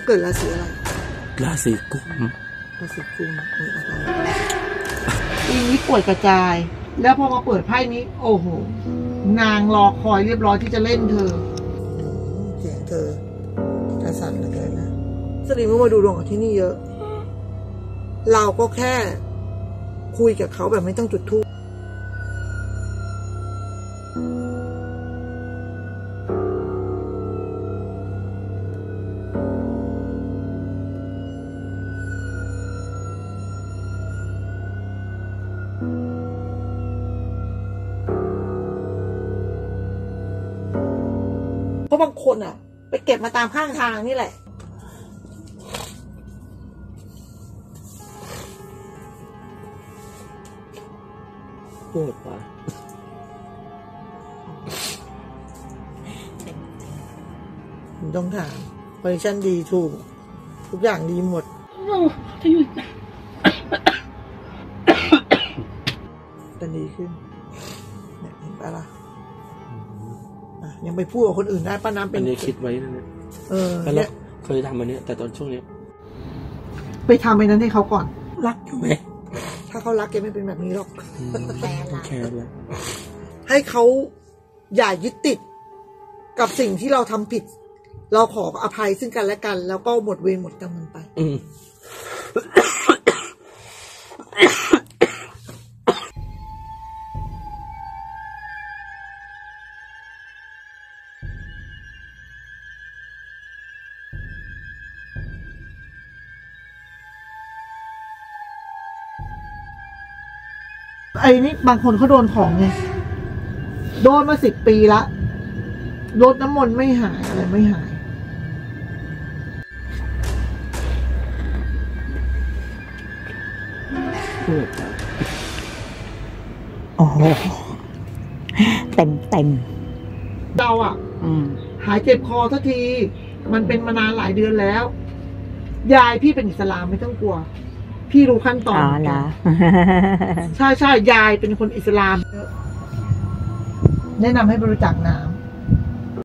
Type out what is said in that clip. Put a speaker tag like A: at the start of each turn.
A: เกิดราศีอะไร
B: ราศีกุม
A: ราศีกุมปีนี้ป่วยกระจายแล้วพอมาเปิดไพ่นี้โอ้โหนางรอคอยเรียบร้อยที่จะเล่นเธอเสียงเธอกระสันเหลือเกินนะสตรีมาดูดวงกับที่นี่เยอะเราก็แค่คุยกับเขาแบบไม่ต้องจุดธูปเพราะบางคนอ่ะไปเก็บมาตามข้างทางนี่แหละ
B: ปวดว่ะ
A: ต้องถามคอนดิชั่นดีถูกทุกอย่างดีหมดจะอยู่จะดีขึ้นเนี่ยเห็นปะล่ะยังไปพูดกับคนอื่นได้ป้าน้ำเป็น
B: อันนี้คิดไว้นะเนี่ยแล้วเคยทำอันนี้แต่ตอนช่วงนี้
A: ไปทำไอ้นั้นให้เขาก่อน
B: รักอยู่ไหม
A: ถ้าเขารักแกไม่เป็นแบบนี้หรอก
B: แค่เลย
A: ให้เขาอย่ายึดติดกับสิ่งที่เราทำผิดเราขออภัยซึ่งกันและกันแล้วก็หมดเวรหมดกรรมมันไปไอ้นี่บางคนเขาโดนของไงโดนมา10 ปีละรดน้ำมนต์ไม่หายอะไรไม่หาย
C: โอ้โหเต็ม
A: เราอ่ะหายเจ็บคอสักทีมันเป็นมานานหลายเดือนแล้วยายพี่เป็นอิสลามไม่ต้องกลัวพี่รู้ขั้นตอน
C: นะ
A: ใช่ยายเป็นคนอิสลามแนะนำให้บริจาคน้ำ